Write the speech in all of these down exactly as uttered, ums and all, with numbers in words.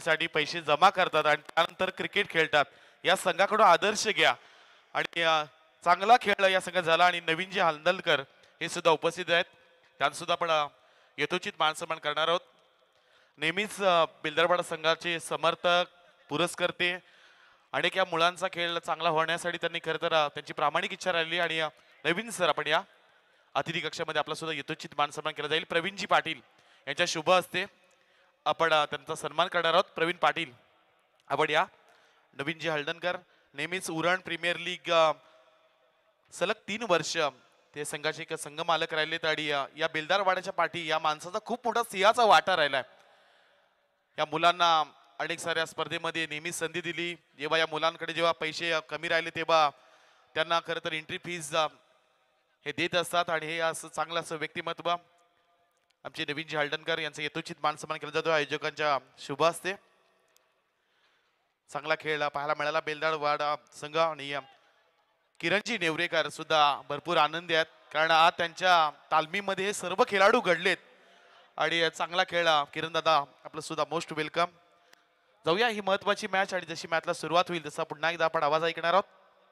साठी पैसे जमा करतात आणि त्यानंतर क्रिकेट खेळतात. या संघाकडून आदर्श घ्या आणि चांगला खेळ या संघात झाला आणि नवीन जे हलदलकर हे सुद्धा उपस्थित आहेत त्यांना सुद्धा आपण यथोचित मानसन्मान करणार आहोत. नेहमीच बिल्दरवाडा संघाचे समर्थक पुरस्कर्ते अनेक या मुलांचा खेळ चांगला होण्यासाठी त्यांनी खरं तर त्यांची प्रामाणिक इच्छा राहिली आणि नवीन सर आपण या अतिथी कक्षामध्ये आपला सुद्धा यथोचित मानसन्मान केला जाईल. प्रवीणजी पाटील यांच्या शुभ हस्ते आपण त्यांचा सन्मान करणार आहोत. प्रवीण पाटील आपण या. नवीनजी हळदणकर नेहमीच उरण प्रीमियर लीग सलग तीन वर्ष ते संघाचे एक संघ मालक राहिलेत आणि या बेलदारवाड्याच्या पाठी या माणसाचा खूप मोठा सिंहाचा वाटा राहिलाय. या मुलांना अनेक साऱ्या स्पर्धेमध्ये नेहमीच संधी दिली. जेव्हा या मुलांकडे जेव्हा पैसे कमी राहिले तेव्हा त्यांना खरं तर एंट्री फीज हे देत असतात आणि हे असं चांगलं असं व्यक्तिमत्व आमचे नवीनजी हळदणकर यांचं यथोचित मानसन्मान केला जातो आयोजकांच्या शुभ हस्ते. चांगला खेळ पाहायला मिळाला बेलदारवाडा संघ आणि किरणजी नेवरेकर सुद्धा भरपूर आनंदी आहेत कारण आज त्यांच्या तालमीमध्ये हे सर्व खेळाडू घडलेत आणि चांगला खेळ. किरण दादा आपलं सुद्धा मोस्ट वेलकम. जाऊया ही महत्वाची मॅच आणि जशी मॅचला सुरुवात होईल तसा पुन्हा एकदा आपण आवाज ऐकणार आहोत.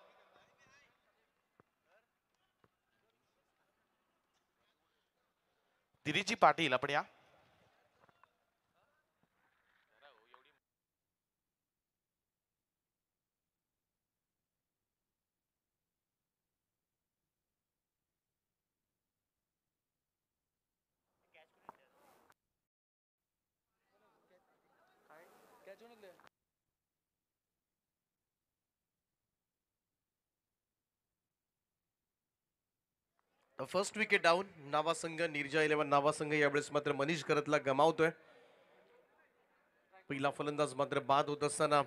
दिलीजी पाटील आपण या. First wicket down. नावा संघ निर्जा इलेव्हन नावा संघ यावेळेस मात्र मनीष करतला गमावतोय. पहिला फलंदाज मात्र बाद होत असताना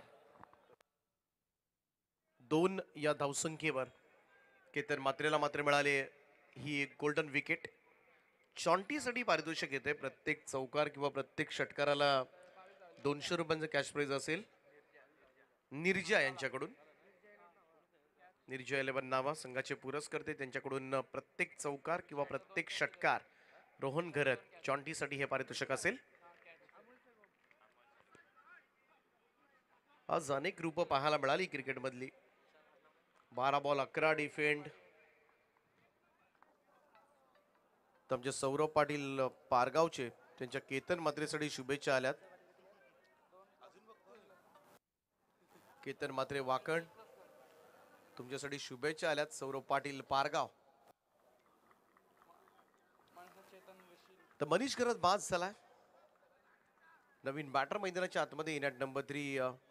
दोन या धावसंख्येवर केतन मात्रेला मात्र मिळाले ही एक गोल्डन विकेट. चॉन्टीसाठी पारितोषिक येते. प्रत्येक चौकार किंवा प्रत्येक षटकाराला दोनशे रुपयांचं कॅश प्राइज असेल निर्जा यांच्याकडून. निर्जा इलेव्हन नावा संघाचे पुरस्कर्ते त्यांच्याकडून प्रत्येक चौकार किंवा प्रत्येक षटकार रोहन घरत चॉन्टीसाठी हे पारितोषिक असेल. आज अनेक रूप पाहायला मिळाली क्रिकेट मधली. बारा बॉल अकरा डिफेंड. आमचे सौरभ पाटील पारगावचे त्यांच्या केतन मात्रेसाठी शुभेच्छा आल्यात. केतन मात्रे वाकण तुमच्यासाठी शुभेच्छा आल्यात. सौरभ पाटील पारगाव. तर मनीष करत बाद झालाय. नवीन बॅटर मैदानाच्या आतमध्ये येण्यात नंबर थ्री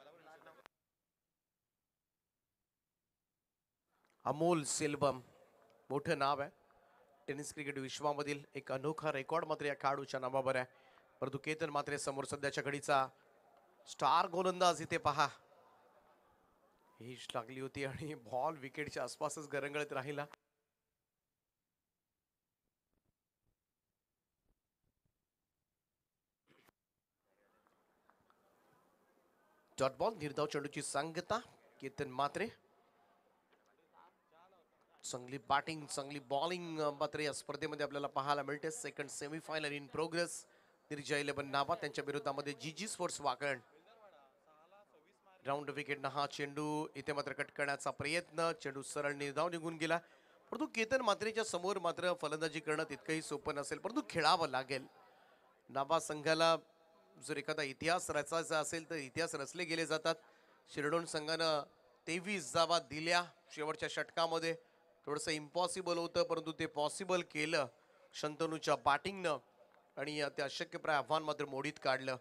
अमोल सेल्वम मोठं नाव आहे. टेनिस क्रिकेट विश्वामधील एक अनोखा रेकॉर्ड मात्र या खेळाडूच्या नावावर आहे. परंतु केतन मात्रे समोर सध्याच्या घडीचा स्टार गोलंदाज इथे पहा. हिच लागली होती आणि बॉल विकेटच्या आसपासच गरंगळत राहिला. डॉट बॉल निर्धाव चेंडूची सांगता केतन मात्रे. चांगली बॅटिंग चांगली बॉलिंग मात्र या स्पर्धेमध्ये आपल्याला पाहायला मिळते. Second semifinal in progress. निर्जा इलेव्हन नावा त्यांच्या विरोधामध्ये जी जी स्पोर्ट्स वाकण. राऊंड विकेट हा चेंडू इथे मात्र कट करण्याचा प्रयत्न. चेंडू सरळ निर्धाव निघून गेला. परंतु केतन मात्रेच्या समोर मात्र फलंदाजी करणं तितकंही सोपं नसेल. परंतु खेळावं लागेल. नावा संघाला जर एखादा इतिहास रचायचा असेल तर इतिहास रचले गेले जातात. शिरडोन संघानं तेवीस धावा दिल्या शेवटच्या षटकामध्ये. थोडंसं इम्पॉसिबल होतं परंतु ते पॉसिबल केलं शंतनूच्या बॅटिंगनं आणि ते अशक्यप्राय आव्हान मात्र मोडीत काढलं.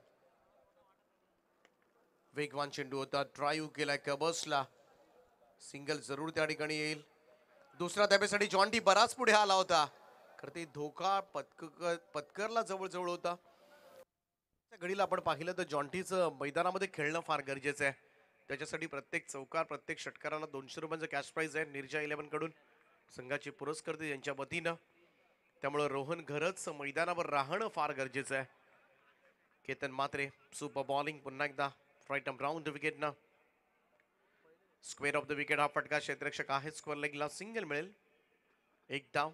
वेगवान चेंडू होता. ड्राईव्ह केलाय कबर्सला. सिंगल जरूर त्या ठिकाणी येईल. दुसऱ्या धाब्यासाठी जॉन्टी बराच पुढे आला होता. खरं ते धोका पत्कर पत्करला जवळजवळ होता. घडीला आपण पाहिलं तर जॉन्टीचं मैदानामध्ये खेळणं फार गरजेचं आहे. त्याच्यासाठी प्रत्येक चौकार प्रत्येक षटकाराला दोनशे रुपयांचं कॅश प्राइज आहे निर्जा इलेव्हन कडून संघाचे पुरस्कर्ते यांच्या वतीनं. त्यामुळे रोहन घरच मैदानावर राहणं फार गरजेचं आहे. केतन मात्रे सुपर बॉलिंग पुन्हा एकदा राईट आर्म राऊंड विकेट ना. स्क्वेअर ऑफ द विकेट हा फटका क्षेत्ररक्षक आहे. स्क्वेअर लेगला सिंगल मिळेल. एक डाव.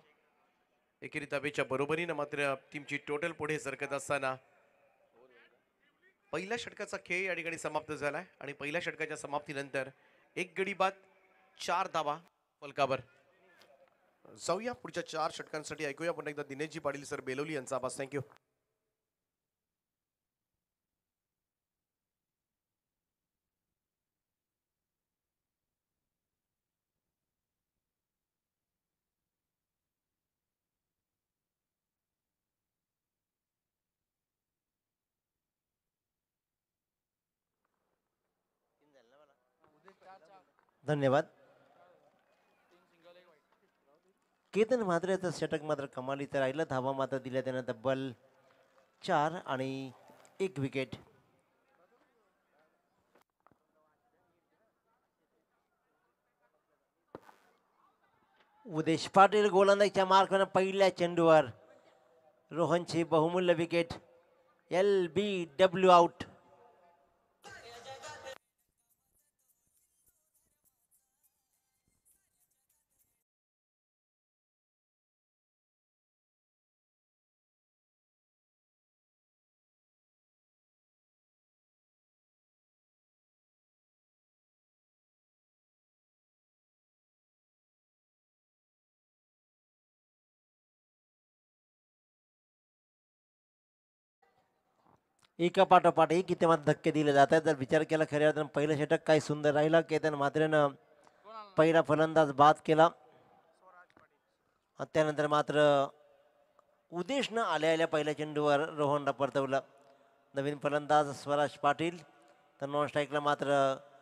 एकेरी धावेच्या बरोबरीनं मात्र टीमची टोटल पुढे सरकत असताना पहिल्या षटकाचा खेळ या ठिकाणी समाप्त झालाय आणि पहिल्या षटकाच्या समाप्तीनंतर एक गडी बाद चार धावा फलकावर. जाऊया पुढच्या चार षटकांसाठी. ऐकूया पुन्हा एकदा दिनेशजी पाटील सर बेलोली यांचा आवाज. थँक्यू. धन्यवाद. केतन म्हात्रेचं षटक मात्र कमालीचं राहिलं. धावा मात्र दिल्या त्यानं तब्बल चार आणि एक विकेट. उदेश पाटील गोलंदाजीच्या मार्कनं पहिल्या चेंडूवर रोहनची बहुमूल्य wicket. L B W out. एका पाठोपाठ एक इथे मात्र धक्के दिले जात आहेत. जर विचार केला खऱ्या अर्थानं पहिलं षटक काय सुंदर राहिलं. केतन म्हात्रेनं पहिला फलंदाज बाद केला. त्यानंतर मात्र उदेशनं आल्या आल्या पहिल्या चेंडूवर रोहनला परतवलं. नवीन फलंदाज स्वराज पाटील. तर नॉन स्ट्राईकला मात्र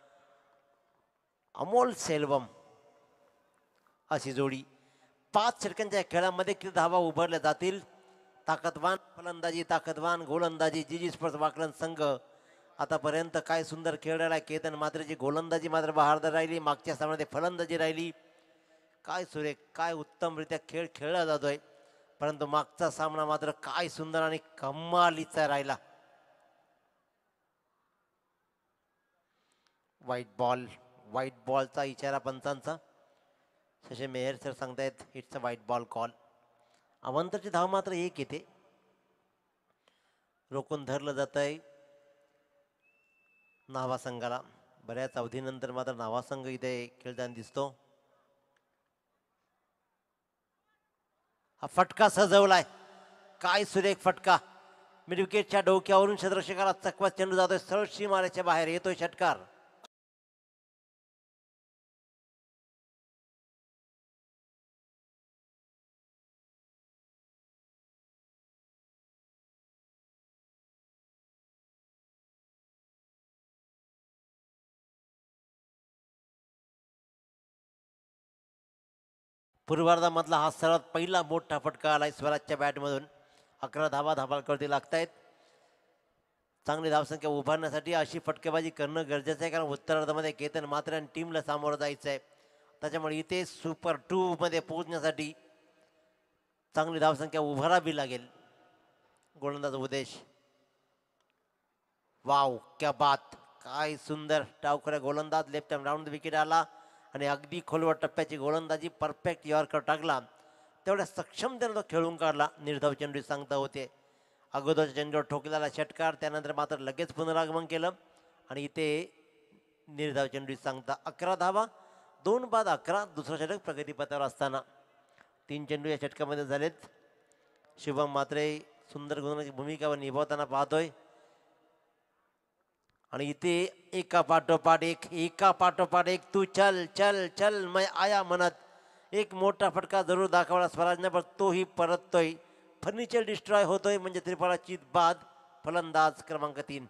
अमोल सेल्वम अशी जोडी. पाच षटकांच्या खेळामध्ये किती धावा उभारल्या जातील. ताकदवान फलंदाजी, ताकदवान गोलंदाजी. जी जी स्पोर्ट्स वाकलन संघ आतापर्यंत काय सुंदर खेळलेला आहे. केतन मात्रेची गोलंदाजी मात्र बहारदार राहिली. मागच्या सामन्यामध्ये फलंदाजी राहिली. काय सुरेख, काय उत्तमरित्या खेळ खेळला जातोय. परंतु मागचा सामना मात्र काय सुंदर आणि कमालीचा राहिला. व्हाईट बॉल, व्हाईट बॉलचा इशारा पंचांचा. शशे मेहर सर सांगतायत it's a white ball call. अवंतरची धाव मात्र एक येते. रोखून धरलं जात आहे नावा संघाला. बऱ्याच अवधीनंतर मात्र नावा संघ इथे खेळताना दिसतो. हा फटका सजवलाय. काय सुरेख फटका. मिड विकेटच्या डोक्यावरून क्षेत्ररक्षकाला चकवत चेंडू जातोय. सरळ सीमारेच्या बाहेर येतोय षटकार. पूर्वार्धामधला हा सर्वात पहिला मोठा फटका आलाय स्वराजच्या बॅटमधून. अकरा धावा धाबाळकरती लागत आहेत. चांगली धावसंख्या उभारण्यासाठी अशी फटकेबाजी करणं गरजेचं आहे. कारण उत्तरार्धामध्ये केतन मात्रे आणि टीमला सामोरं जायचं आहे. त्याच्यामुळे इथे सुपर टू मध्ये पोहोचण्यासाठी चांगली धावसंख्या उभारावी लागेल. गोलंदाज उदेश. वाव क्या बात. काय सुंदर डावखऱ्या गोलंदाज. लेफ्ट हँड राऊंड विकेट आला आणि अगदी खोलवर टप्प्याची गोलंदाजी. परफेक्ट यॉर्कर टाकला. तेवढ्या सक्षमतेने तो खेळून काढला. निर्धाव चेंडू सांगता होते. अगोदरच्या चेंडूवर ठोकलेला षटकार. त्यानंतर मात्र लगेच पुनरागमन केलं आणि इथे निर्धाव चेंडू सांगता. अकरा धावा, दोन बाद अकरा. दुसरं षटक प्रगतीपथावर असताना तीन चेंडू या षटकामध्ये झालेत. शुभम मात्रे सुंदर गुणाची भूमिका निभावताना पाहतोय. आणि इथे एका पाठोपाठ एक, एका पाठोपाठ एक. तू चल चल चल मैं आया म्हणत एक मोठा फटका जरूर दाखवला स्वराजने. पण तोही परततोय. फर्निचर डिस्ट्रॉय होतोय म्हणजे त्रिफळाची बाद. फलंदाज क्रमांक तीन.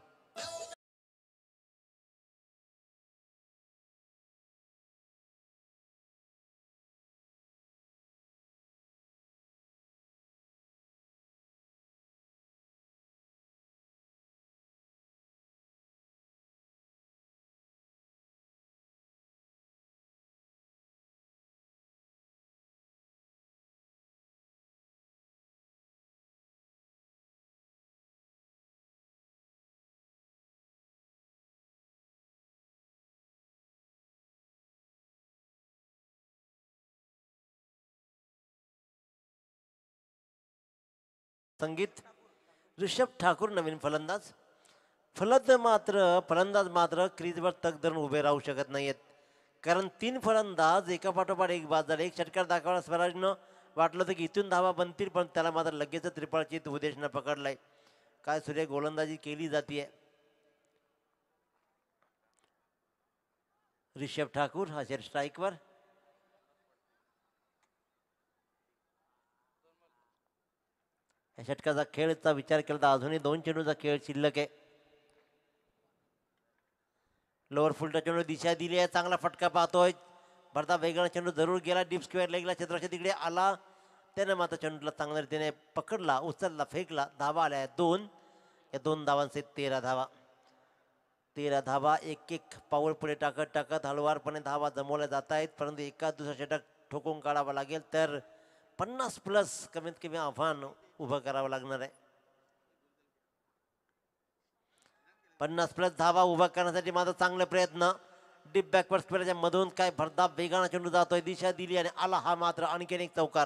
संगीत ऋषभ ठाकूर नवीन फलंदाज. फलंद मात्र फलंदाज मात्र क्रीजवर तग धरून उभे राहू शकत नाहीयेत, कारण तीन फलंदाज एका पाठोपाठ एक बाद झाले. एक षटकार दाखवला स्वराजनं, वाटलं होतं की इथून धावा बनतील, पण त्याला मात्र लगेच त्रिफळाची उद्देशनं पकडलाय. काय सूर्य गोलंदाजी केली जाते. ऋषभ ठाकूर हा शेर स्ट्राईकवर. या षटकाचा खेळचा विचार केला तर अजूनही दोन चेंडूचा खेळ शिल्लक आहे. लोअर फुलटा चेंडू दिशा दिली आहे, चांगला फटका पाहतोय. भरता वेगळा चेंडू जरूर गेला, डीप स्क्वेअर लेगला, क्षेत्राच्या तिकडे आला. त्याने मात्र चेंडूला चांगल्या रीतीने पकडला, उचलला, फेकला. धावा आल्या दोन. या दोन धावांचे तेरा धावा. तेरा धावा एक एक पाऊल पुढे टाकत टाकत हळुवारपणे धावा जमवल्या जात आहेत, परंतु एका दुसरा षटक ठोकून काढावा लागेल तर पन्नास प्लस कमीत कमी आव्हान उभं करावं लागणार आहे. पन्नास प्लस धावा उभा करण्यासाठी माझा चांगले प्रयत्न. डीप बॅकवर्ड स्क्वेअरच्या मधून काय भरधाव वेगाने चेंडू जातोय, दिशा दिली आणि आला हा मात्र आणखीन एक चौकार.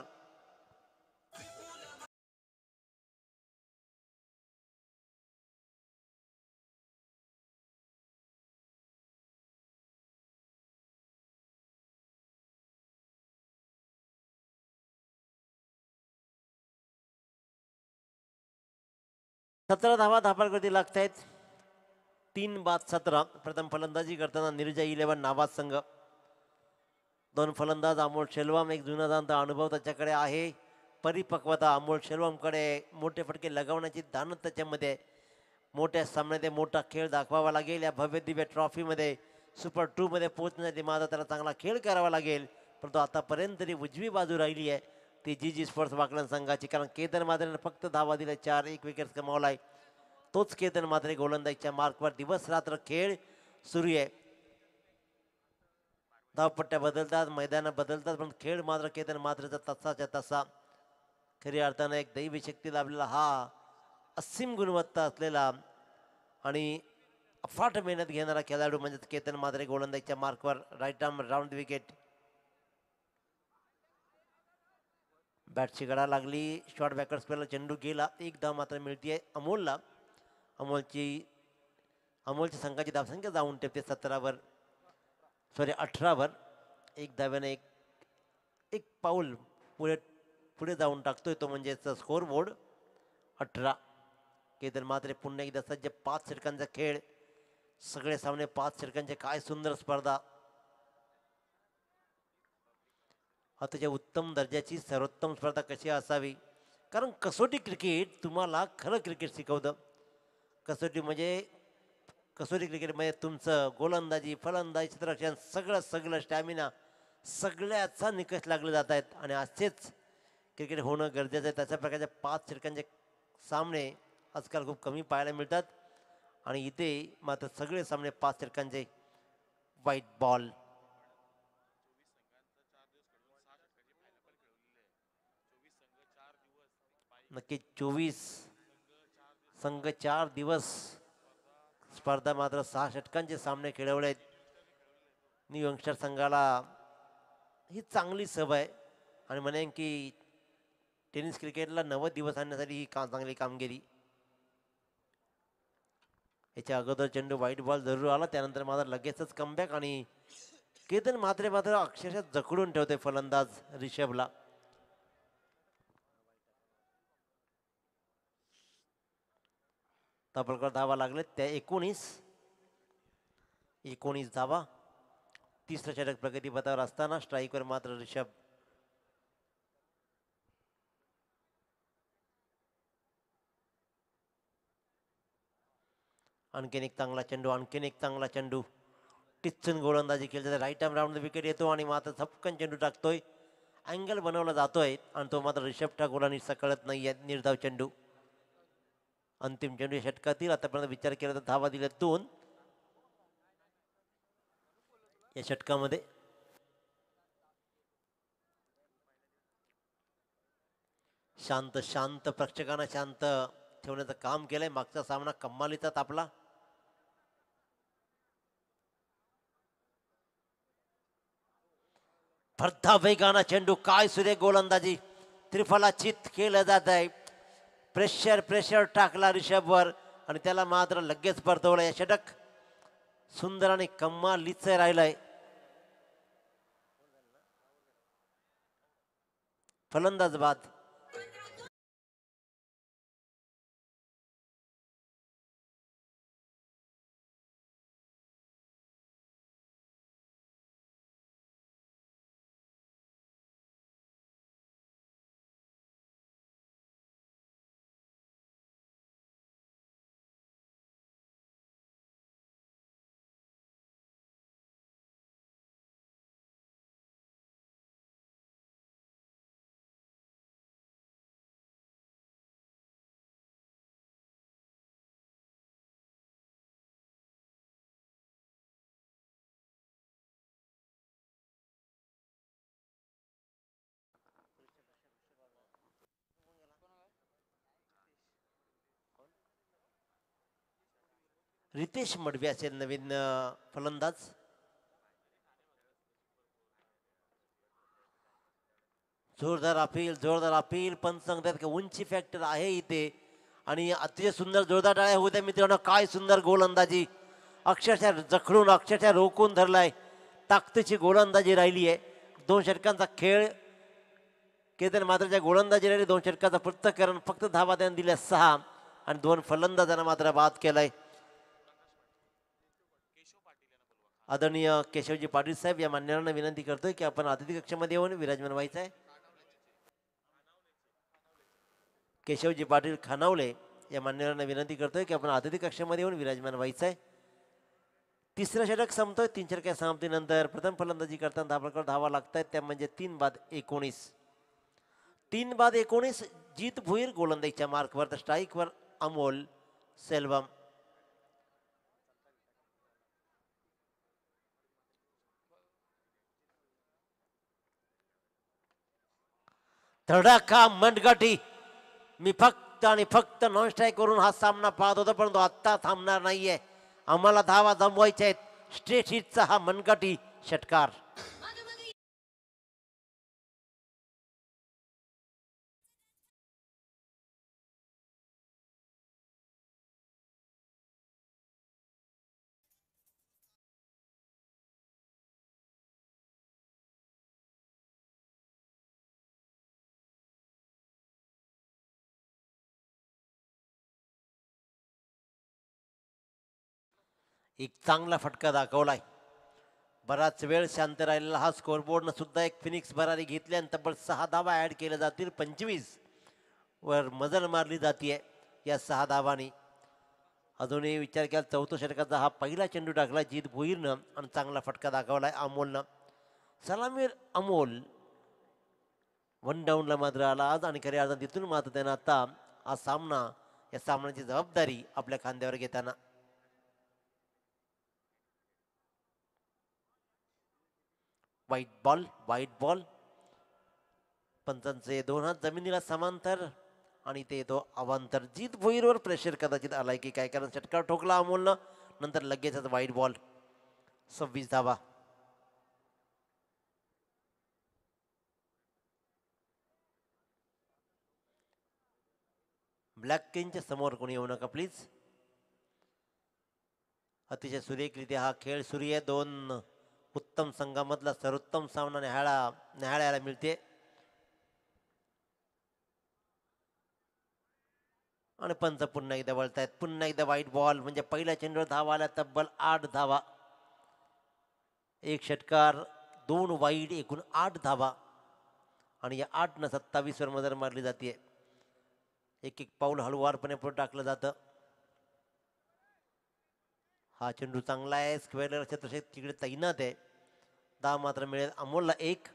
सतरा धावा धापारकरती लागत आहेत. तीन बाद सतरा. प्रथम फलंदाजी करताना निर्जा इलेव्हन नावाज संघ. दोन फलंदाज अमोल शेलवाम, एक जुना जाणता अनुभव त्याच्याकडे आहे, परिपक्वता अमोल शेलवामकडे, मोठे फटके लगावण्याची दानत त्याच्यामध्ये. मोठ्या सामन्यात मोठा खेळ दाखवावा लागेल. या भव्य दिव्य ट्रॉफीमध्ये सुपर टू मध्ये पोहोचण्यासाठी माझा त्याला चांगला खेळ करावा लागेल. परंतु आतापर्यंत तरी उजवी बाजू राहिली आहे ती जी जी स्पोर्ट्स वाकलन संघाची, कारण केतन मात्रेने फक्त धावा दिल्या, चार, एक विकेट कमावलाय. तोच केतन मात्रे गोलंदाजीच्या मार्कवर दिवस रात्र खेळ सुरू आहे. धावपट्ट्या बदलतात, मैदानं बदलतात, पण खेळ मात्र केतन मात्रेचा तसाच्या तसा. खऱ्या अर्थानं एक दैवी शक्ती लाभलेला हा असीम गुणवत्ता असलेला आणि अफाट मेहनत घेणारा खेळाडू म्हणजे केतन मात्रे गोलंदाजीच्या मार्कवर. Right arm round wicket. बॅटची गडा लागली, शॉर्ट बॅकवर्ड स्पेलर चेंडू गेला. एक धाव मात्र मिळते अमोलला. अमोलची अमोलच्या संघाची धावसंख्या जाऊन ठेवते सतरावर, सॉरी अठरावर. एक धाव्याने एक एक पाऊल पुढे पुढे जाऊन टाकतोय तो म्हणजे स्कोर बोर्ड अठरा. केतन मात्रे पुन्हा एकदा सज्ज. पाच षटकांचा खेळ, सगळे सामने पाच षटकांचे. काय सुंदर स्पर्धा. अतिशय उत्तम दर्जाची सर्वोत्तम स्पर्धा कशी असावी, कारण कसोटी क्रिकेट तुम्हाला खरं क्रिकेट शिकवतं. कसोटी म्हणजे कसोटी क्रिकेटमध्ये तुमचं गोलंदाजी, फलंदाजी, क्षेत्ररक्षण सगळं सगळं स्टॅमिना सगळ्याचा निकष लागले जात आहेत आणि असेच क्रिकेट होणं गरजेचं आहे. तशा प्रकारचे पाच षटकांचे सामने आजकाल खूप कमी पाहायला मिळतात आणि इथे मात्र सगळे सामने पाच षटकांचे. White ball. नक्की चोवीस संघ, चार दिवस स्पर्धा, मात्र सहा षटकांचे सामने खेळवले आहेत. न्यू यंगस्टर संघाला ही चांगली सवय आणि म्हणेन की टेनिस क्रिकेटला नव्वद दिवस आणण्यासाठी ही का चांगली कामगिरी. याच्या अगोदर चेंडू व्हाईट बॉल जरूर आला, त्यानंतर मात्र लगेचच कमबॅक आणि केतन मात्रे मात्र अक्षरशः जखडून ठेवते फलंदाज रिषभला. तापलकर धावा लागले त्या एकोणीस एकोणीस धावा. तिसरं षटक प्रगतीपथावर असताना स्ट्राईकवर मात्र ऋषभ. आणखीन एक चांगला चेंडू, आणखीन एक चांगला चेंडू. टिचून गोलंदाजी केली जाते. राईट आर्म राऊंड विकेट येतो आणि मात्र झपकन चेंडू टाकतोय. अँगल बनवला जातोय आणि तो मात्र ऋषभ ठाकूरांनी सकळत नाहीये. निर्धाव चेंडू. अंतिम चेंडू षटकातील. आतापर्यंत विचार केला तर धावा दिल्या दोन या षटकामध्ये. शांत शांत प्रेक्षकांना शांत ठेवण्याचं काम केलंय. मागचा सामना कमालीचा तापला. भरता वेगाना चेंडू. काय सूर्य गोलंदाजी. त्रिफलाचित केलं जात आहे. प्रेशर प्रेशर टाकला ऋषभवर आणि त्याला मात्र लगेच परतवलं. या षटक सुंदर आणि कमालीच राहिलंय. फलंदाज बाद. रितेश मडवी असेल नवीन अं, फलंदाज. जोरदार अपील, जोरदार अपील. पण सांगतात की उंची फॅक्टर आहे इथे आणि अतिशय सुंदर जोरदार टाळ्या होऊ द्या मित्रांनो. काय सुंदर गोलंदाजी, अक्षरशः जखडून अक्षरशः रोखून धरलाय. ताकदीची गोलंदाजी राहिली आहे. दोन षटकांचा खेळ केतन मात्रच्या गोलंदाजी राहिली. दोन षटकाचं पृथक्करण, फक्त धावा त्यानं दिल्या सहा आणि दोन फलंदाजांना मात्र बाद केलाय. आदरणीय केशवजी पाटील साहेब या मान्यवरांना विनंती करतोय की आपण अतिथी कक्षामध्ये येऊन विराजमान व्हायचं आहे. केशवजी पाटील खानावले या मान्यवरांना विनंती करतोय की आपण अतिथी कक्षामध्ये येऊन विराजमान व्हायचं आहे. तिसरं षटक संपतोय. तीन षटक्या समाप्तीनंतर प्रथम फलंदाजी करताना धावकर धावा लागत आहेत त्या म्हणजे तीन बाद एकोणीस. तीन बाद एकोणीस. जीत भुईर गोलंदाजीच्या मार्कवर, तर स्ट्राईकवर अमोल सेल्वम. धडाका मनगटी. मी फक्त आणि फक्त नॉन स्ट्राईक करून हा सामना पाहत होतो, परंतु आत्ता थांबणार नाहीये. आम्हाला धावा जमवायच्या आहेत. स्ट्रेट हिटचा हा मनगटी षटकार. एक चांगला फटका दाखवलाय. बराच वेळ शांत राहिलेला हा स्कोरबोर्डनं सुद्धा एक फिनिक्स भरारी घेतली आणि तब्बल सहा धावा ऍड केल्या जातील. पंचवीस वर मजल मारली जाते या सहा धावांनी. अजूनही विचार केला चौथ्या षटकाचा हा पहिला चेंडू टाकला जीत भोईरनं आणि चांगला फटका दाखवलाय अमोलनं. सलामीर अमोल वन डाऊनला मात्र आला आज आणि खऱ्या अर्थात तिथून मात्र त्यानं आता हा सामना, या सामन्याची जबाबदारी आपल्या खांद्यावर घेताना. वाईट बॉल, वाईट बॉल. पंचांचे दोन हात जमिनीला समांतर आणि ते तो अवांतर. जीत भोईरवर प्रेशर कदाचित आलाय की काय, कारण षटकार ठोकला अमोलनं, नंतर लगेचच वाईट बॉल. सव्वीस धावा. ब्लॅक किंगच्या समोर कोणी येऊ नका प्लीज. अतिशय सुरेखरित्या हा खेळ सुरू आहे. दोन उत्तम संघामधला सर्वोत्तम सामना न्याहाळा न्याहाळ्याला मिळते. आणि पंच पुन्हा एकदा वळतायत. पुन्हा एकदा वाईट बॉल. म्हणजे पहिल्या चेंडूवर धावा आल्या तब्बल आठ धावा. एक षटकार, दोन वाईट, एकूण आठ धावा. आणि या आठ न सत्तावीस वर मजर मारली जाते. एक एक पाऊल हळूवारपणे पुढे टाकलं जातं. हा चेंडू चांगला आहे. स्क्वेअर चतुर्षेक तिकडे तैनात आहे. दहा मात्र मिळेल अमोलला एक.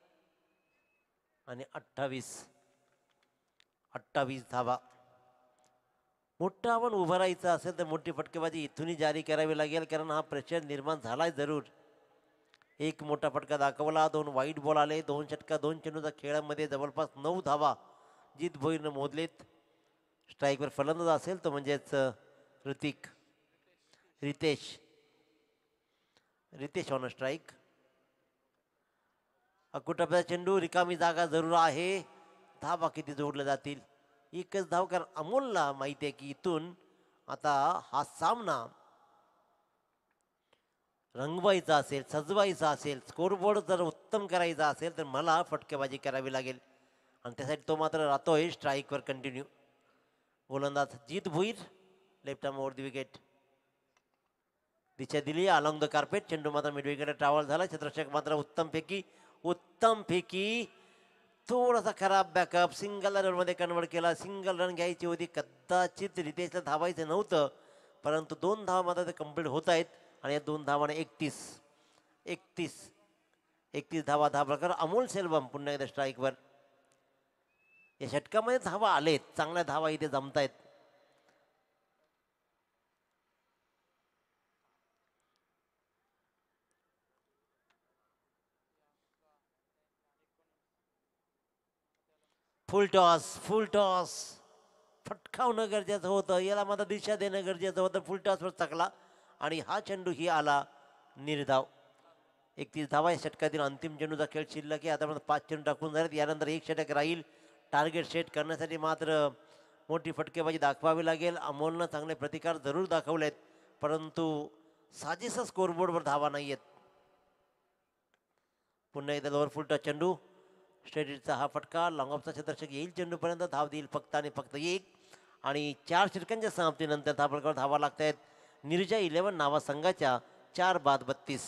आणि अठ्ठावीस अठ्ठावीस धावा. मोठं आपण उभं राहायचं असेल तर मोठी फटकेबाजी इथूनही जारी करावी लागेल, कारण हा प्रेशर निर्माण झालाय जरूर. एक मोठा फटका दाखवला, दोन वाईट बॉल आले, दोन षटका, दोन चेंडूचा खेळामध्ये जवळपास नऊ धावा जीत भोईरनं मोदलेत. स्ट्राईकवर फलंदाज असेल तो म्हणजेच ऋतिक रितेश रितेश ऑन स्ट्राईक. अकुटप्या चेंडू, रिकामी जागा जरूर आहे. धावा किती जोडल्या जातील? एकच धाव, कारण अमोलला माहिती आहे की इथून आता हा सामना रंगवायचा असेल, सजवायचा असेल, स्कोरबोर्ड जर उत्तम करायचा असेल तर मला फटकेबाजी करावी लागेल आणि त्यासाठी तो मात्र राहतोय स्ट्राईकवर कंटिन्यू. गोलंदाज Jeet Bhuir, left arm over the wicket. दिशा दिली अलॉंग द कार्पेट. चेंडू मात्र मिड विकेट ट्रॅव्हल झाला. क्षेत्ररक्षक मात्र उत्तम फेकी, उत्तम फेकी. थोडासा खराब बॅकअप, सिंगल रनमध्ये कन्वर्ट केला. सिंगल रन घ्यायची होती, कदाचित रितेशला धावायचं नव्हतं, परंतु दोन धावा मात्र ते कंप्लीट होत आहेत आणि या दोन धावाने एकतीस एकतीस एकतीस धावा धावा प्रकार. अमोल सेल्वम पुन्हा एकदा स्ट्राईकवर. या षटकामध्ये धावा आलेत, चांगल्या धावा इथे जमतायत. फुल टॉस, फुल टॉस फटकावणं गरजेचं होतं, याला मात्र दिशा देणं गरजेचं होतं. फुल टॉसवर चकला आणि हा चेंडू ही आला निर्धाव. एकतीस धावा या षटकातील अंतिम चेंडूचा खेळ शिल्लक आहे. आता पाच चेंडू टाकून झालेत, यानंतर एक षटक राहील. टार्गेट सेट करण्यासाठी मात्र मोठी फटकेबाजी दाखवावी लागेल. अमोलनं चांगले प्रतिकार जरूर दाखवलेत, परंतु साजेसा स्कोरबोर्डवर धावा नाही आहेत. पुन्हा एकदा लोअर फुल टॉस चेंडू, स्ट्रेटचा हा फटका, लॉंग ऑफचा क्षेत्ररक्षक येईल चेंडूपर्यंत, धाव देईल फक्त आणि फक्त एक. आणि चार षटकांच्या समाप्तीनंतर धाव फटकावर धावा लागत आहेत निर्जा इलेव्हन नावा संघाच्या. चार बाद बत्तीस.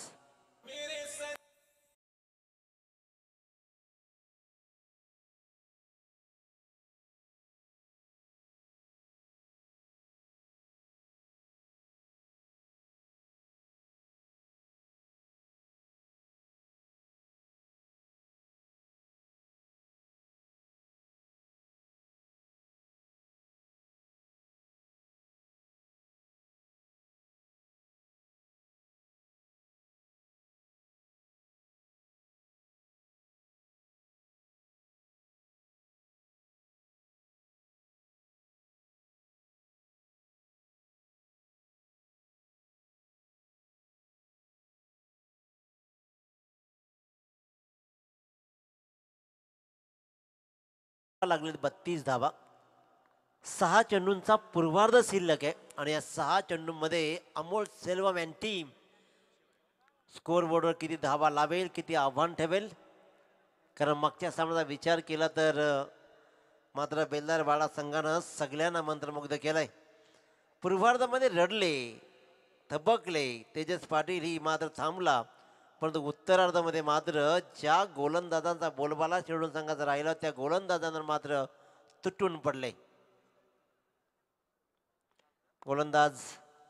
लागले बत्तीस धावा. सहा चेंडूंचा पूर्वार्ध शिल्लक आहे आणि या सहा चेंडूंमध्ये Amol Selvam and team score बोर्डवर किती धावा लावेल, किती आव्हान ठेवेल. कारण मागच्या सामन्याचा विचार केला तर मात्र बेलदार बाळा संघानं सगळ्यांना मंत्रमुग्ध केलंय. पूर्वार्धामध्ये रडले, थबकले तेजस पाटील, ही मात्र थांबला, परंतु उत्तरार्धामध्ये मात्र ज्या गोलंदाजांचा बोलबाला खेळून संघाचा राहिला त्या गोलंदाजांना मात्र तुटून पडले. गोलंदाज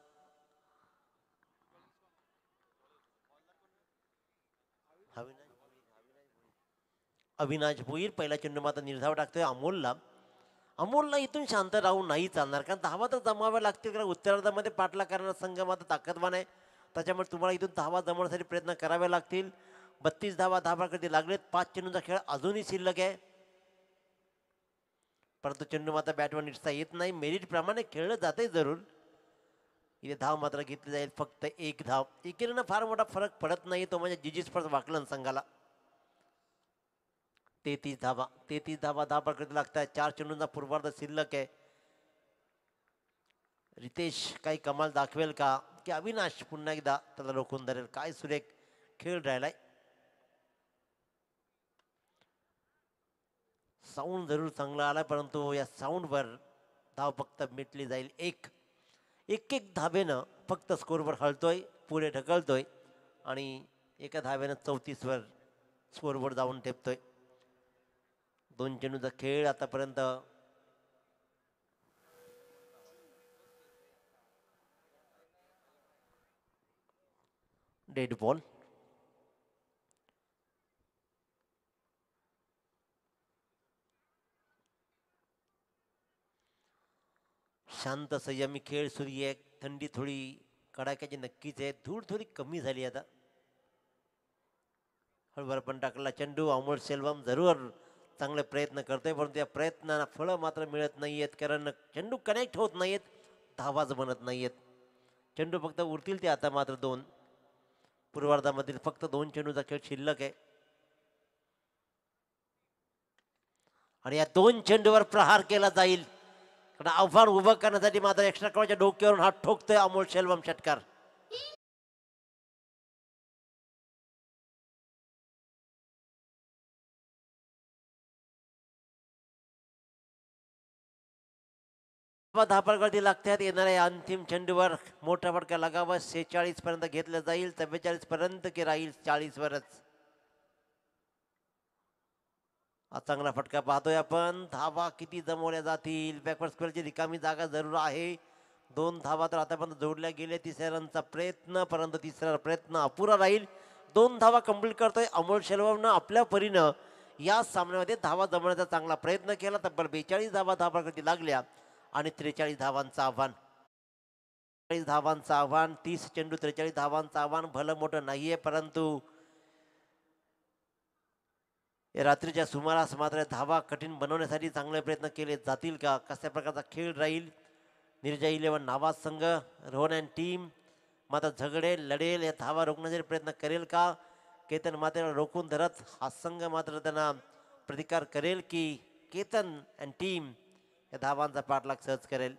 अविनाश भोईर पहिला चेंडू मात्र निर्धाव टाकतोय अमोलला. अमोलला इथून शांत राहून नाही चालणार, कारण धावा तर जमाव्या लागतील, कारण उत्तरार्धामध्ये पाठला करणारा संघ मात्र ताकदवान आहे. त्याच्यामुळे तुम्हाला इथून धावा जमवण्यासाठी प्रयत्न करावे लागतील. बत्तीस धावा धावा कधी लागलेत. पाच चेंडूचा खेळ अजूनही शिल्लक आहे, परंतु चेंडू मात्र बॅटवर निटता येत नाही. मेरिट प्रमाणे खेळलं जाते जरूर. इथे धाव मात्र घेतली जाईल फक्त एक धाव. एकेरीनं फार मोठा फरक पडत नाही, तो म्हणजे जिजी स्पर्ध वाकलन संघाला. तेहतीस धावा तेहतीस धावा धावा करत लागतात. चार चेंडूंचा पूर्वार्ध शिल्लक आहे. रितेश काही कमाल दाखवेल का, की अविनाश पुन्हा एकदा त्याला रोखून धरेल. काय सुरेख खेळ राहिलाय. साऊंड जरूर चांगला आलाय, परंतु या साऊंडवर धाव फक्त मिटली जाईल. एक एक एक धावेनं फक्त स्कोरवर हलतोय, पुढे ढकलतोय आणि एका धावेनं चौतीसवर स्कोरवर जाऊन ठेपतोय. दोन चेंडूचा खेळ आतापर्यंत. Dead ball. शांत संयमी खेळ सुरू आहे. थंडी थोडी कडाक्याची नक्कीच आहे. धूळ थोडी कमी झाली आता. हळूवार पण टाकला चेंडू. अमोल सेल्वम जरूर चांगले प्रयत्न करतोय, परंतु या प्रयत्नांना फळं मात्र मिळत नाहीयेत, कारण चेंडू कनेक्ट होत नाहीयेत, धावाच बनत नाहीयेत. चेंडू फक्त उरतील ते आता मात्र दोन. पूर्वार्धामधील फक्त दोन चेंडूचा खेळ शिल्लक आहे आणि या दोन चेंडूवर प्रहार केला जाईल. कारण आव्हान उभं करण्यासाठी मात्र एक्स्ट्रा क्रॉसच्या डोक्यावरून हात ठोकतोय अमोल शेल्वम षटकार. धापडगळती लागतात येणाऱ्या अंतिम चेंडूवर मोठा फटका लगावा. शेहेचाळीस पर्यंत घेतलं जाईल, चव्वेचाळीस पर्यंत की राहील चाळीस वरच. हा चांगला फटका पाहतोय आपण. धावा किती जमवल्या जातील? बॅकवर्ड स्क्वेअरची रिकामी जागा जरूर आहे. दोन धावा तर आतापर्यंत जोडल्या गेले. तिसऱ्या रनचा प्रयत्न, परंतु तिसरा प्रयत्न अपुरा राहील. दोन धावा कंप्लीट करतोय अमोल शेल्वमनं आपल्या परीनं या सामन्यामध्ये धावा जमवण्याचा चांगला प्रयत्न केला. तब्बल बेचाळीस धावा धापडगळती लागल्या आणि त्रेचाळीस धावांचं आव्हान. त्रेचाळीस धावांचं आव्हान, तीस चेंडू त्रेचाळीस धावांचं आव्हान भलं मोठं नाहीये, परंतु रात्रीच्या सुमारास मात्र धावा कठीण बनवण्यासाठी चांगले प्रयत्न केले जातील का? कशा प्रकारचा खेळ राहील? निर्जा इलेव्हन नावाज संघ, रोहन अँड टीम मात्र झगडेल, लढेल, या धावा रोखण्यासाठी प्रयत्न करेल का? केतन मात्र रोखून धरत हा संघ मात्र त्यांना प्रतिकार करेल की केतन अँड टीम या धावांचा पाठलाग सहज करेल?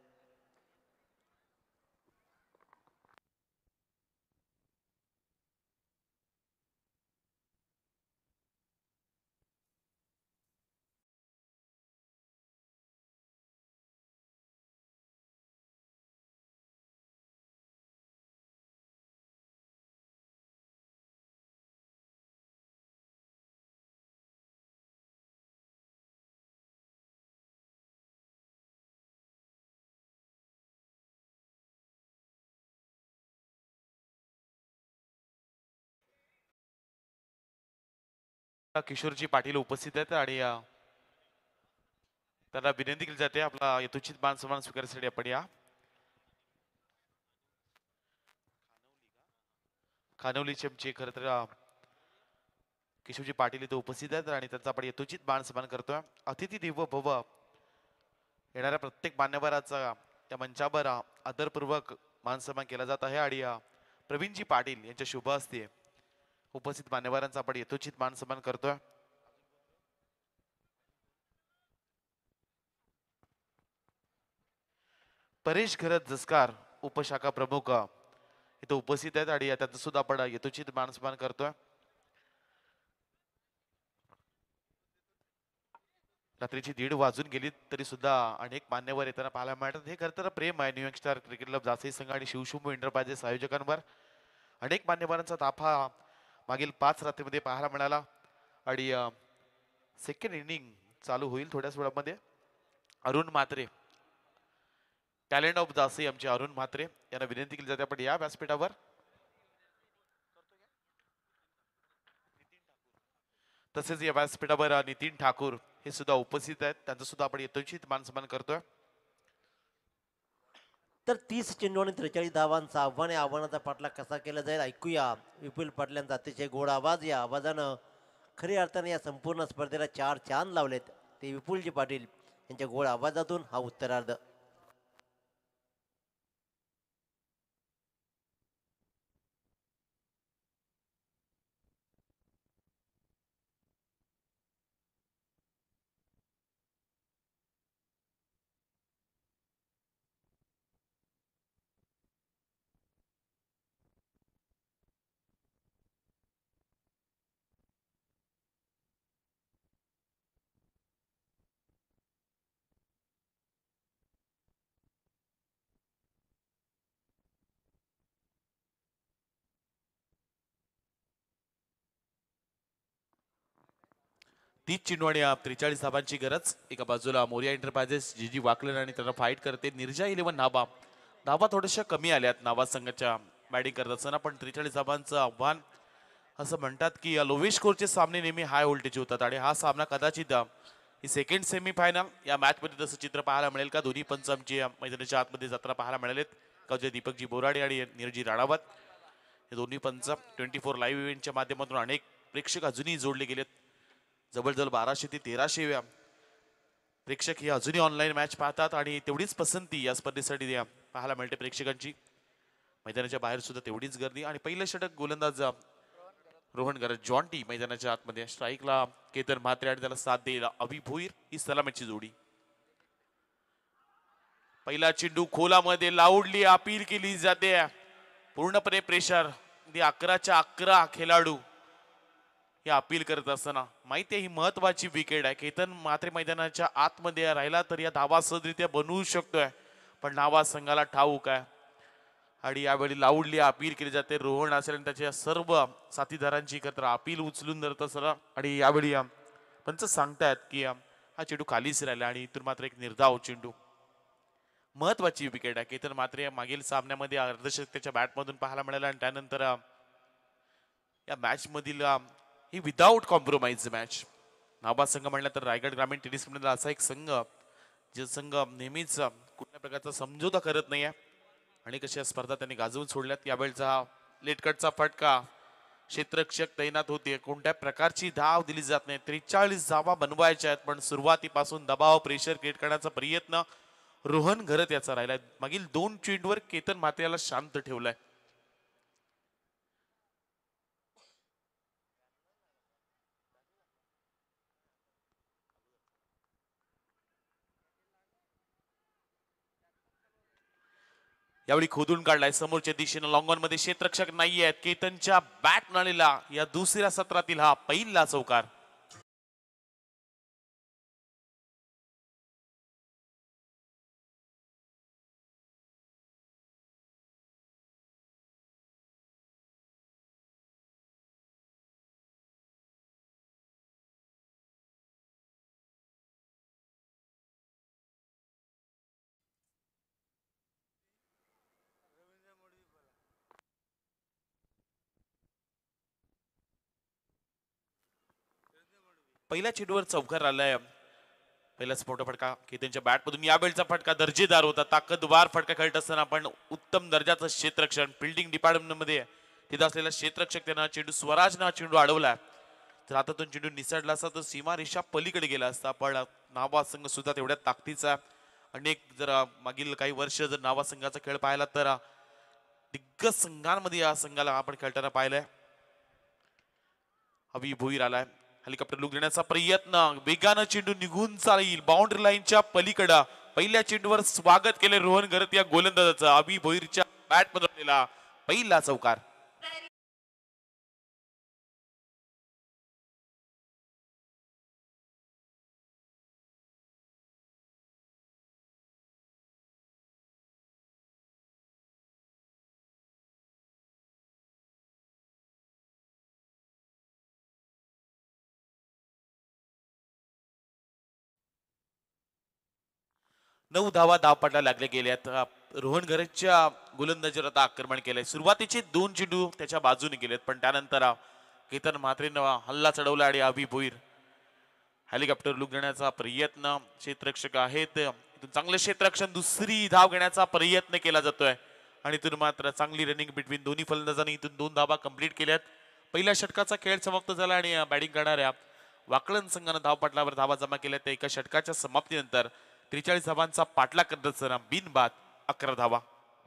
किशोरजी पाटील उपस्थित आहेत आणि अ, त्यांना विनंती केली जाते आपला यथोचित मान सन्मान स्वीकारण्यासाठी आपण या. खानवलीचे आमचे खरं तर अ, किशोरजी पाटील इथे उपस्थित आहेत आणि त्यांचा आपण यथोचित मान सन्मान करतोय. अतिथी देवो भव, येणाऱ्या प्रत्येक मान्यवराचा या मंचावर अ, आदरपूर्वक मान सन्मान केला जात आहे आणि अ, प्रवीणजी पाटील यांच्या शुभ हस्ते उपस्थित मान्यवरांचा आपण यथोचित मान सन्मान करतोय. परेश घरत जसकार उपशाखा प्रमुख इथे उपस्थित आहेत आणि त्यांचं सुद्धा आपण यथोचित मान सन्मान करतोय. रात्रीची दीड वाजून गेली तरी सुद्धा अनेक मान्यवर येताना पाहायला मिळतात. हे खरं तर प्रेम आहे New York star cricket club Jasai संघ आणि शिवशंभू एंटरप्राइजेस आयोजकांवर. अनेक मान्यवरांचा ताफा मागील पाच रात्रीमध्ये पाहायला मिळाला आणि सेकंड इनिंग चालू होईल थोड्याच वेळामध्ये. अरुण म्हात्रे, टॅलेंट ऑफ जासई आमचे अरुण म्हात्रे यांना विनंती केली जाते आपण या व्यासपीठावर. तसेच या व्यासपीठावर नितीन ठाकूर हे सुद्धा उपस्थित आहेत, त्यांचं सुद्धा आपण यथोचित मान सन्मान करतोय. तर तीस चेंडू आणि त्रेचाळीस धावांचा आव्हान, या आव्हानाचा पाठलाग कसा केला जाईल ऐकूया विपुल पाटलांचा अतिशय गोड आवाज. या आवाजानं खऱ्या अर्थाने या संपूर्ण स्पर्धेला चार चांद लावलेत. ते विपुलजी पाटील यांच्या गोड आवाजातून हा उत्तरार्ध. तीस चेंडू आणि त्रेचाळीस धाबांची गरज. एका बाजूला मोरिया एंटरप्राइजेस जी जी वाकलन आणि त्यांना फाईट करते. निर्जा इलेव्हन नाबा धाबा थोड्याशा कमी आल्यात नाबाद संघाच्या बॅटिंग करत असताना, पण त्रेचाळीस धाबांचं आव्हान. असं म्हणतात की लोवेश स्कोरचे सामने नेहमी हाय व्होल्टेज होतात आणि हा सामना कदाचित ही सेकंड सेमीफायनल या मॅचमध्ये तसं चित्र पाहायला मिळेल का? दोन्ही पंच आमची मैदानाच्या आतमध्ये जत्रा पाहायला मिळालेत का? जे दीपकजी बोराडे आणि नीरजी राणावत हे दोन्ही पंच ट्वेंटी फोर लाईव्ह इव्हेंटच्या माध्यमातून अनेक प्रेक्षक अजूनही जोडले गेलेत. जवळजवळ बाराशे ते तेराशे प्रेक्षक हे अजूनही ऑनलाईन मॅच पाहतात आणि तेवढीच पसंती या स्पर्धेसाठी पाहायला मिळते प्रेक्षकांची. मैदानाच्या बाहेर सुद्धा तेवढीच गर्दी. आणि पहिलं षटक गोलंदाज रोहन गरज जॉन टी मैदानाच्या आतमध्ये. स्ट्राईकला केतन म्हात्रे आणि त्याला साथ देईल अभि भोईर. ही सलामीची जोडी. पहिला चेंडू खोलामध्ये लाऊडली अपील केली जाते. पूर्णपणे प्रेशर. अगदी अकराच्या अकरा खेळाडू हे अपील करत असताना माहिती आहे ही महत्वाची विकेट आहे. केतन मात्रे मैदानाच्या आतमध्ये राहिला तर या धावा सहजरित्या बनवू शकतोय, पण नावा संघाला ठाऊक आहे. आणि यावेळी लाऊडली अपील केली जाते. रोहन असेल आणि त्याच्या सर्व साथीदारांची एकत्र अपील उचलून धरत असताना आणि यावेळी पंच सांगतायत की हा चेंडू खालीच राहिला आणि इथून मात्र एक निर्धाव चेंडू. महत्वाची विकेट आहे. केतन मात्रे मागील सामन्यामध्ये अर्धशतकाच्या बॅटमधून पाहायला मिळाला आणि त्यानंतर या मॅच मधील ही विदाऊट कॉम्प्रोमाइज मॅच. नाबा संघ म्हणलं तर रायगड ग्रामीण टेनिस मंडळ असा एक संघ जे संघ नेहमीच कुठल्या प्रकारचा समझोता करत नाहीये आणि कशा स्पर्धा त्यांनी गाजवून सोडल्यात. यावेळचा लेटकटचा फटका. क्षेत्ररक्षक तैनात होते. कोणत्या प्रकारची धाव दिली जात नाही. त्रेचाळीस धावा बनवायच्या आहेत, पण सुरुवातीपासून दबाव प्रेशर क्रिएट करण्याचा प्रयत्न रोहन घरत याचा राहिलाय. मागील दोन चेंडूवर केतन मात्रेला शांत ठेवलाय. यावेळी खोदून काढलाय समोरच्या दिशेने. लॉंग ऑन मध्ये क्षेत्ररक्षक नाही आहेत. केतनच्या बॅट प्रणालीला या दुसऱ्या सत्रातील हा पहिला चौकार. पहिल्या चेंडूवर चौकार आलाय. पहिलाच मोठा फटका केतनच्या बॅट मधून. यावेळचा फटका दर्जेदार होता. ताकदवार फटका खेळत असताना पण उत्तम दर्जाचं क्षेत्ररक्षण. फिल्डिंग डिपार्टमेंट मध्ये तिथं असलेला क्षेत्ररक्षक त्यांना चेंडू स्वराजनं चेंडू अडवला. तर आता तो चेंडू निसटला असता तर सीमा रेषा पलीकडे गेला असता. पण नावा संघ सुद्धा तेवढ्या ताकदीचा. अनेक जर मागील काही वर्ष जर नावा संघाचा खेळ पाहिला तर दिग्गज संघांमध्ये या संघाला आपण खेळताना पाहिलंय. अभि भोईर आलाय. हेलिकॉप्टर लुक देण्याचा प्रयत्न. वेगानं चेंडू निघून चालेल बाउंड्री लाईनच्या पलीकडे. पहिल्या चेंडूवर स्वागत केले रोहन घरत या गोलंदाजाचं. अभि भोईरच्या बॅट मधून पहिला चौकार. नऊ धावा धावपटला लागले गेल्यात. रोहन घरच्या गोलंदाजीवर आता आक्रमण केलंय. सुरुवातीचे दोन चेंडू त्याच्या बाजूने गेलेत, पण त्यानंतर केतन म्हात्रेनं हल्ला चढवला आणि अभि भोईर हेलिकॉप्टर लुक देण्याचा प्रयत्न. क्षेत्ररक्षक आहेत चांगलं क्षेत्ररक्षण. दुसरी धाव घेण्याचा प्रयत्न केला जातोय आणि इथून मात्र चांगली रनिंग बिटवीन दोन्ही फलंदाजांनी इथून दोन धावा कंप्लीट केल्यात. पहिल्या षटकाचा खेळ समाप्त झाला आणि बॅटिंग करणाऱ्या वाकलन संघानं धावपटलावर धावा जमा केल्या. त्या एका षटकाच्या समाप्तीनंतर त्रेचाळीस धावांचा पाठलाग करत असताना बिनबाद अकरा धावा.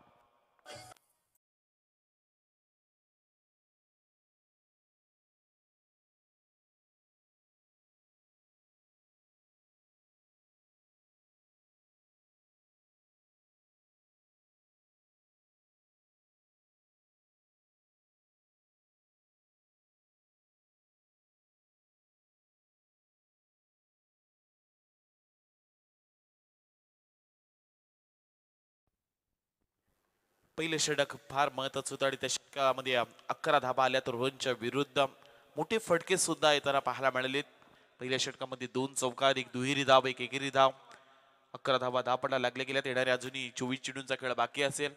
पहिले षटक फार महत्वाचं होतं आणि त्या षटकामध्ये अकरा धाबा आल्या. तर रोहनच्या विरुद्ध मोठे फटके सुद्धा येताना पाहायला मिळाले. पहिल्या षटकामध्ये दोन चौकार, एक दुहेरी धाव, एक एकेरी धाव. अकरा धावा धावपटला लागल्या गेल्यात. येणाऱ्या अजूनही चोवीस चेंडूंचा खेळ बाकी असेल.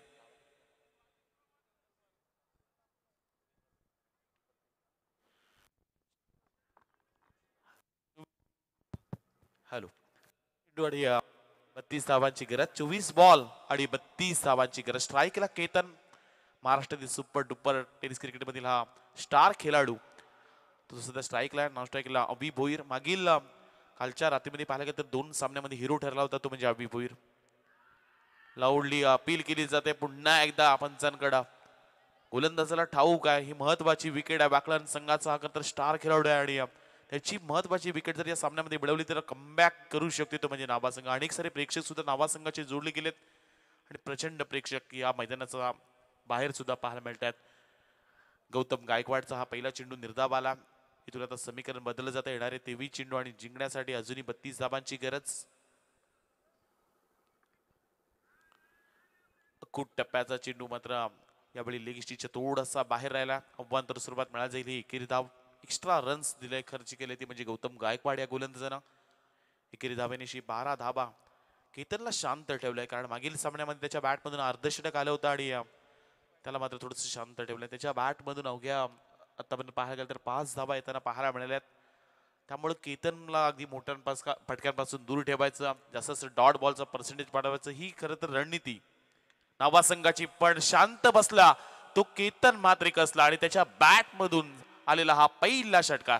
हॅलो बत्तीस धावांची गरज. चोवीस बॉल आणि बत्तीस धावांची गरज. स्ट्राईकला केतन महाराष्ट्रातील सुपर डुपर टेनिस क्रिकेट मधील हा स्टार खेळाडू तो सुद्धा स्ट्राईकला. नॉन स्ट्राईकला अभि भोईर. मागील कालच्या रात्रीमध्ये पाहिलं गेलं तर दोन सामन्यामध्ये हिरो ठरला होता तो म्हणजे अभि भोईर. लाऊडली अपील केली जाते पुन्हा एकदा पंचांकडे. गोलंदाजाला ठाऊक आहे ही महत्वाची विकेट आहे. वाकलन संघाचा हा तर स्टार खेळाडू आहे आणि त्याची महत्वाची विकेट जर या सामन्यामध्ये मिळवली तर कमबॅक करू शकते तो म्हणजे नाभा संघ. अनेक सारे प्रेक्षक सुद्धा नाभा संघाचे जोडले गेलेत आणि प्रचंड प्रेक्षक या मैदानाचा बाहेर सुद्धा पाहायला मिळतात. गौतम गायकवाडचा हा पहिला चेंडू निर्धाव आला. इथून आता समीकरण बदललं जातं. येणारे तेवीस चेंडू आणि जिंकण्यासाठी अजूनही बत्तीस धाबांची गरज. अकूट टप्प्याचा चेंडू मात्र यावेळी लेग स्टिचच्या थोडासा बाहेर राहिला. अव्वांतर स्वरूपात मिळाली जाईल ही एकेरी धाव. एक्स्ट्रा रन्स दिले खर्च केले ती म्हणजे गौतम गायकवाड या गोलंदाजानं. एकेरी धावेनिशी बारा धाबा. केतनला शांत ठेवलंय कारण मागील सामन्यामध्ये त्याच्या बॅटमधून अर्धशतक आलं होतं आणि त्याला मात्र थोडंसं शांत ठेवलंय. त्याच्या बॅटमधून अवघ्या आतापर्यंत पाहायला गेलं तर पाच धाबा येताना पाहायला मिळाल्यात. त्यामुळे केतनला अगदी मोठ्या फटक्यांपासून दूर ठेवायचं, जास्त डॉट बॉलचा पर्सेंटेज वाढवायचं ही खरं तर रणनीती नावा संघाची. पण शांत बसला तो केतन मात्रिक असला आणि त्याच्या बॅट मधून आलेला हा पहिला षटकार.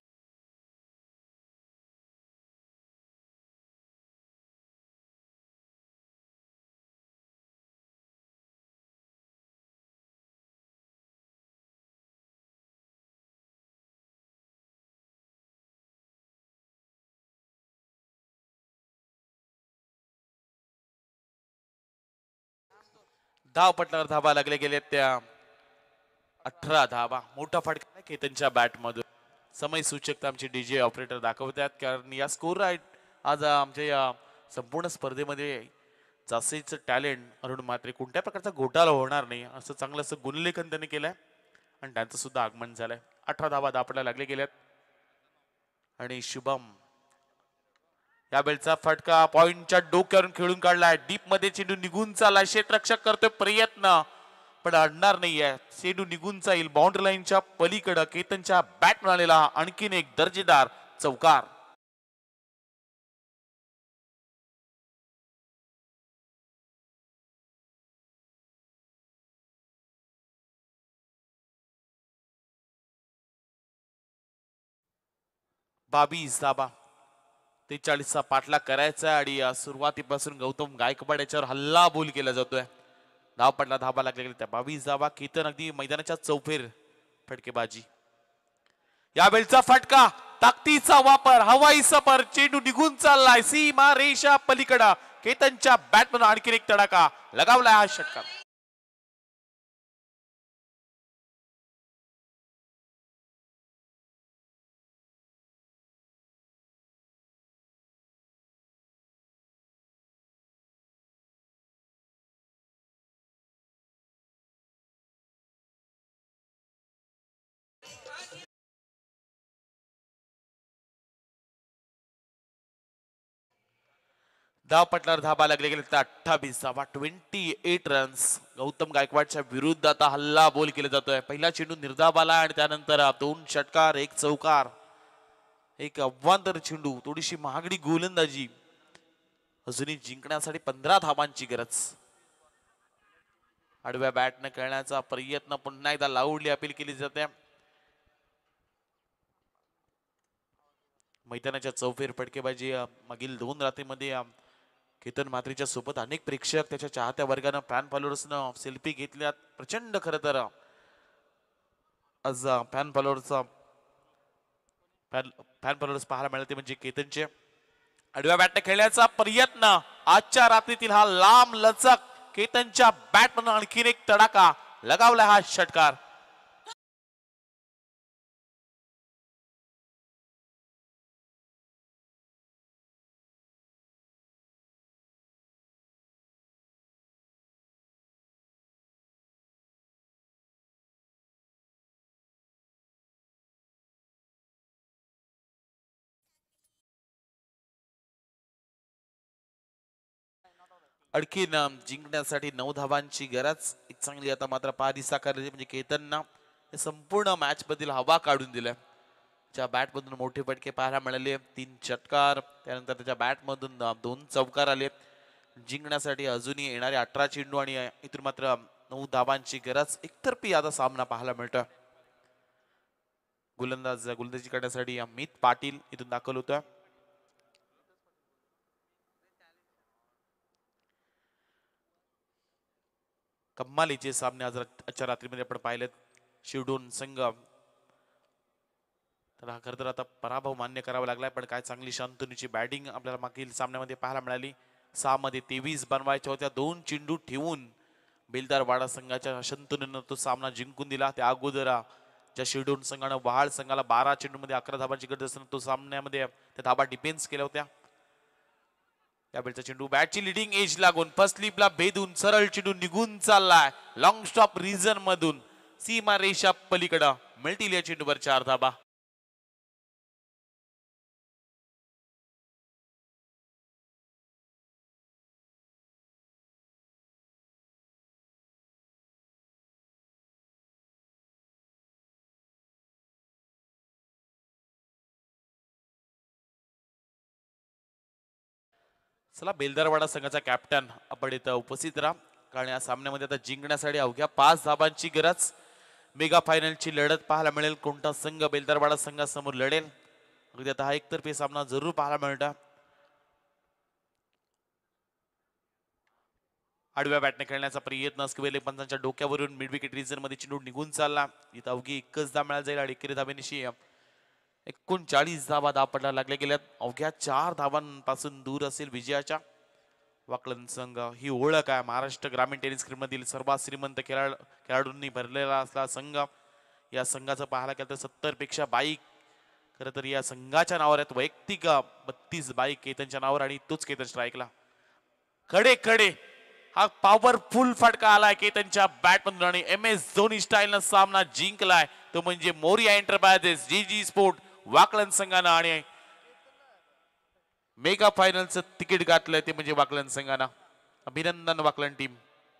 धाव पटलावर धाबा लागले गेले त्या अठरा धाबा. मोठा फटका केतनच्या बॅट मधून. समय सूचकता आमचे डीजे ऑपरेटर दाखवतात कारण या स्कोर आज आमच्या या संपूर्ण स्पर्धेमध्ये जास्तीचं टॅलेंट अरुण मात्रे कोणत्या प्रकारचा घोटाळा होणार नाही असं चांगलं असं गुणलेखन त्यांनी केलंय आणि त्यांचं सुद्धा आगमन झालंय. अठरा धाबा दापडला लागले गेल्यात आणि शुभम या बेलचा फटका पॉइंटच्या डोक्यावरून खेळून काढलाय. डीप मध्ये चेंडू निघून चाललाय. क्षेत्ररक्षक करतोय प्रयत्न पण अडणार नाहीये. चेंडू निघून जाईल बाउंड्री लाईनच्या पलीकडे. केतनच्या बॅट मिळालेला आणखीन एक दर्जेदार चौकार. बावीस धाबा. त्रेचाळीसचा पाठलाग करायचा आणि सुरुवातीपासून गौतम गायकवाड याच्यावर हल्ला बोल केला जातोय. धाव पडला धाबा लागले गेले त्या बावीस धाबा. केतन अगदी मैदानाच्या चौफेर फटकेबाजी. या वेळचा फटका ताकदीचा वापर हवाई सफर. चेंडू निघून चाललाय सीमा रेषा पलीकडा. केतनच्या बॅटमधून आणखीन एक तडाखा लगावलाय हा षटकार. धाव पटलावर धाबा लागले गेले तर अठ्ठावीस धाबा. Twenty eight runs. गौतम गायकवाडच्या विरुद्ध आता हल्ला बोल केला जातोय. पहिला चेंडू निर्धाव आला आणि त्यानंतर दोन षटकार एक चौकार एक अव्वांतर चेंडू. थोडीशी महागडी गोलंदाजी. अजूनही जिंकण्यासाठी पंधरा धाबांची गरज. आडव्या बॅटने खेळण्याचा प्रयत्न पुन्हा एकदा लाऊडली अपील केली जाते. मैदानाच्या चौफेर फटकेबाजी मागील दोन रात्रीमध्ये केतन मात्रेच्या सोबत अनेक प्रेक्षक त्याच्या चाहत्या वर्गानं फॅन फॉलोअर्सनं सेल्फी घेतल्यात. प्रचंड खरं तर आज फॅन फॉलोअर्सचा फॅन फॅन फॉलोअर्स पाहायला मिळते म्हणजे केतनचे. आडव्या बॅटने खेळण्याचा प्रयत्न. आजच्या रात्रीतील हा लांब लचक. केतनच्या बॅट मधून आणखीन एक तडाखा लगावला हा षटकार. आणखीन जिंकण्यासाठी नऊ धावांची गरज. एक चांगली आता मात्र पारी साकारली म्हणजे केतनना संपूर्ण मॅच मधील हवा काढून दिल्या. त्या बॅट मधून मोठे फटके पाहायला मिळाले. तीन षटकार त्यानंतर त्याच्या बॅट मधून दोन चौकार आले. जिंकण्यासाठी अजूनही येणारे अठरा चेंडू आणि इथून मात्र नऊ धावांची गरज. एकतर्फी आता सामना पाहायला मिळतोय. गोलंदाज गोलंदाजी करण्यासाठी अमित पाटील इथून दाखल होतोय. कम्मालीचे सामने आज आजच्या रात्रीमध्ये आपण पाहिलेत. शिवडोन संघ तर हा खरं तर आता पराभव मान्य करावा लागलाय, पण काय चांगली शांतनुची बॅटिंग आपल्याला मागील सामन्यामध्ये पाहायला मिळाली. सहा मध्ये तेवीस बनवायच्या होत्या, दोन चेंडू ठेवून बेलदार वाडा संघाच्या शंतनूनं तो सामना जिंकून दिला. त्या अगोदर ज्या शिरडोन संघानं वहाड संघाला बारा चेंडूमध्ये अकरा धाबांची गरज असताना तो सामन्यामध्ये त्या धाबा डिफेन्स केल्या होत्या. त्यावेळेचा चेंडू बॅटची लिडिंग एज लागून फर्स्ट स्लिपला भेदून सरळ चेंडू निघून चाललाय लॉंग स्टॉप रिजन मधून सीमा रेषा पलीकडं मिळतील या चेंडूवर चार धाबा. चला बेलदारवाडा संघाचा कॅप्टन आपण इथं उपस्थित राहा, कारण या सामन्यामध्ये आता जिंकण्यासाठी अवघ्या पाच धाबांची गरज. मेगा फायनलची लढत पाहायला मिळेल. कोणता संघ बेलदारवाडा संघासमोर लढेल, अगदी आता हा एकतर्फी सामना जरूर पाहायला मिळतो. आडव्या बॅटने खेळण्याचा प्रयत्न असलेले पंचांच्या डोक्यावरून मिड विकेट रिजन मध्ये चेंडू निघून चालला. इथं अवघी एकच धाव मिळाली जाईल आणि एकेरी धावेनिशी एकोणचाळीस धावा धापडला लागल्या गेल्यात. अवघ्या चार धावांपासून दूर असेल विजयाच्या. वाकलन संघ ही ओळख आहे महाराष्ट्र ग्रामीण टेनिस मधील सर्वात श्रीमंत खेळाडू खेळाडूंनी भरलेला असला संघ. या संघाचं पाहायला गेलं तर सत्तर पेक्षा बाईक खरं तर या संघाच्या नावावर आहेत. वैयक्तिक बत्तीस बाईक केतनच्या नावावर आणि तोच केतन स्ट्राईकला खडे खडे हा पॉवरफुल फटका आलाय केतनच्या बॅट मधून आणि एम एस धोनी स्टाईल न सामना जिंकलाय तो म्हणजे Maurya enterprises G G sport वाकलन संघानं आणि मेगा फायनलचं तिकीट घातलंय ते म्हणजे वाकलन संघानं. अभिनंदन वाकलन टीम.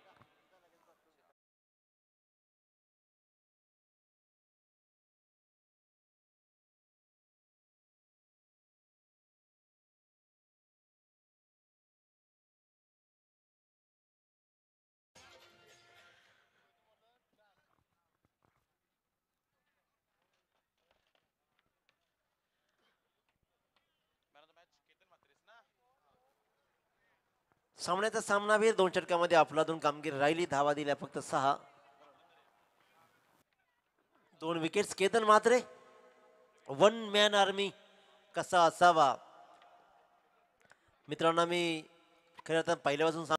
सामन्याचा सामनावीर दोन षटकामध्ये अफलातून कामगिरी राहिली. धावा दिल्या फक्त सहा. दोन wickets Ketan Matre. One man army कसा असावा मित्रांनो, मी खरं तर पहिल्यापासून